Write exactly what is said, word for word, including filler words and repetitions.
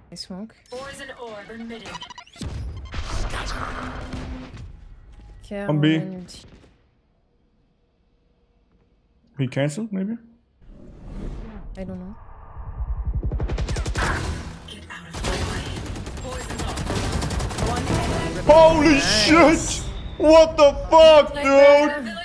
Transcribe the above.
I smoke. Poison orb emitted. On B. He cancelled, maybe? I don't know. Get out of my way. Poison orb. One enemy. Holy shit! What the fuck, dude?